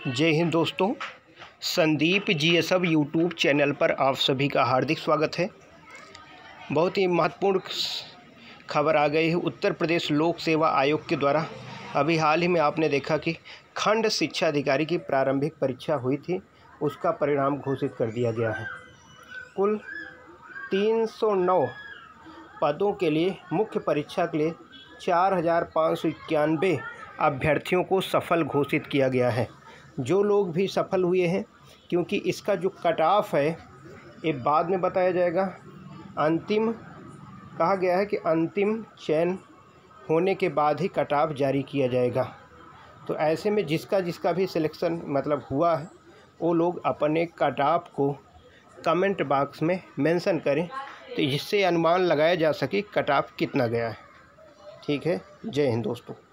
जय हिंद दोस्तों, Sandeep GSF YouTube channel पर आप सभी का हार्दिक स्वागत है। बहुत ही महत्वपूर्ण खबर आ गई है। उत्तर प्रदेश लोक सेवा आयोग के द्वारा अभी हाल ही में आपने देखा कि खंड शिक्षा अधिकारी की प्रारंभिक परीक्षा हुई थी, उसका परिणाम घोषित कर दिया गया है। कुल 309 पदों के लिए मुख्य परीक्षा के लिए 4,591 अभ्यर्थियों को सफल घोषित किया गया है। जो लोग भी सफल हुए हैं, क्योंकि इसका जो कट ऑफ है ये बाद में बताया जाएगा। अंतिम कहा गया है कि अंतिम चयन होने के बाद ही कट ऑफ जारी किया जाएगा। तो ऐसे में जिसका भी सिलेक्शन हुआ है, वो लोग अपने कट ऑफ को कमेंट बॉक्स में मेंशन करें, तो जिससे अनुमान लगाया जा सके कट ऑफ कितना गया है। ठीक है, जय हिंद दोस्तों।